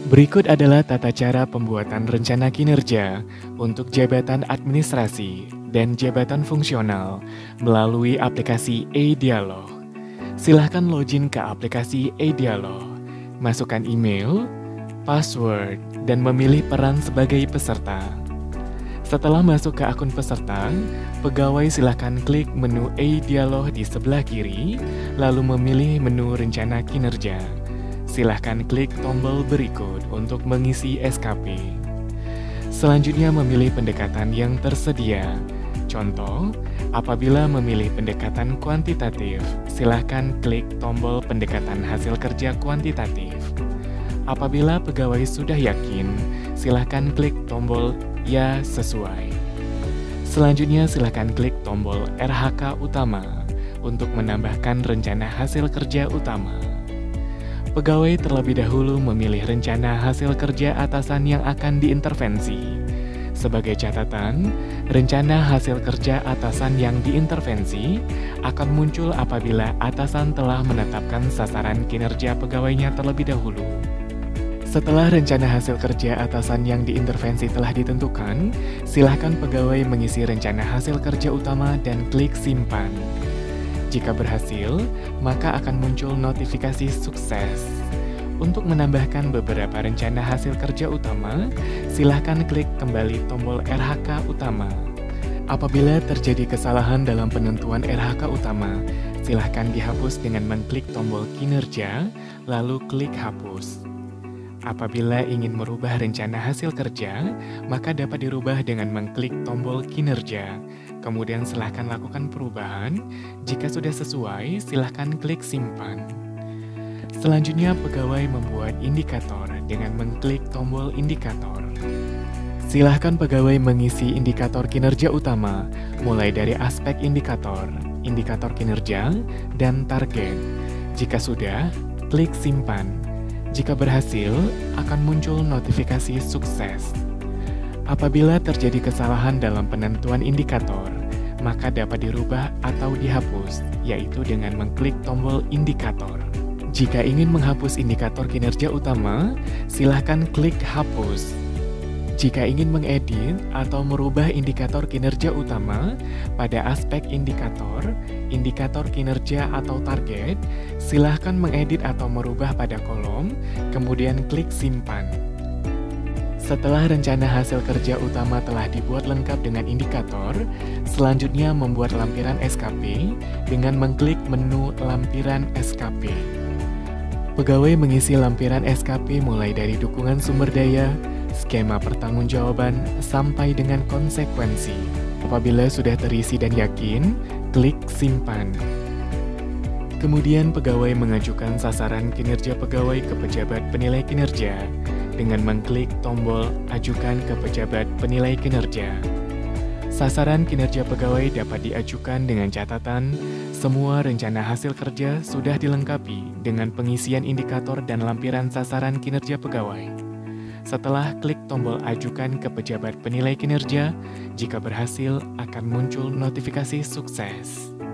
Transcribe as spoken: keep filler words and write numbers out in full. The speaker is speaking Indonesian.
Berikut adalah tata cara pembuatan rencana kinerja untuk jabatan administrasi dan jabatan fungsional melalui aplikasi e-Dialog. Silahkan login ke aplikasi e-Dialog, masukkan email, password, dan memilih peran sebagai peserta. Setelah masuk ke akun peserta, pegawai silahkan klik menu e-Dialog di sebelah kiri, lalu memilih menu rencana kinerja. Silahkan klik tombol berikut untuk mengisi S K P. Selanjutnya memilih pendekatan yang tersedia. Contoh, apabila memilih pendekatan kuantitatif, silahkan klik tombol pendekatan hasil kerja kuantitatif. Apabila pegawai sudah yakin, silahkan klik tombol ya sesuai. Selanjutnya silahkan klik tombol R H K utama untuk menambahkan rencana hasil kerja utama. Pegawai terlebih dahulu memilih rencana hasil kerja atasan yang akan diintervensi. Sebagai catatan, rencana hasil kerja atasan yang diintervensi akan muncul apabila atasan telah menetapkan sasaran kinerja pegawainya terlebih dahulu. Setelah rencana hasil kerja atasan yang diintervensi telah ditentukan, silakan pegawai mengisi rencana hasil kerja utama dan klik simpan. Jika berhasil, maka akan muncul notifikasi sukses. Untuk menambahkan beberapa rencana hasil kerja utama, silahkan klik kembali tombol R H K utama. Apabila terjadi kesalahan dalam penentuan R H K utama, silahkan dihapus dengan mengklik tombol kinerja, lalu klik hapus. Apabila ingin merubah rencana hasil kerja, maka dapat dirubah dengan mengklik tombol kinerja. Kemudian silahkan lakukan perubahan. Jika sudah sesuai, silahkan klik simpan. Selanjutnya, pegawai membuat indikator dengan mengklik tombol indikator. Silahkan pegawai mengisi indikator kinerja utama, mulai dari aspek indikator, indikator kinerja, dan target. Jika sudah, klik simpan. Jika berhasil, akan muncul notifikasi sukses. Apabila terjadi kesalahan dalam penentuan indikator, maka dapat dirubah atau dihapus, yaitu dengan mengklik tombol indikator. Jika ingin menghapus indikator kinerja utama, silahkan klik hapus. Jika ingin mengedit atau merubah indikator kinerja utama pada aspek indikator, indikator kinerja atau target, silahkan mengedit atau merubah pada kolom, kemudian klik simpan. Setelah rencana hasil kerja utama telah dibuat lengkap dengan indikator, selanjutnya membuat lampiran S K P dengan mengklik menu lampiran S K P. Pegawai mengisi lampiran S K P mulai dari dukungan sumber daya, skema pertanggungjawaban, sampai dengan konsekuensi. Apabila sudah terisi dan yakin, klik simpan. Kemudian pegawai mengajukan sasaran kinerja pegawai ke pejabat penilai kinerja dengan mengklik tombol ajukan ke pejabat penilai kinerja. Sasaran kinerja pegawai dapat diajukan dengan catatan semua rencana hasil kerja sudah dilengkapi dengan pengisian indikator dan lampiran sasaran kinerja pegawai. Setelah klik tombol ajukan ke pejabat penilai kinerja, jika berhasil akan muncul notifikasi sukses.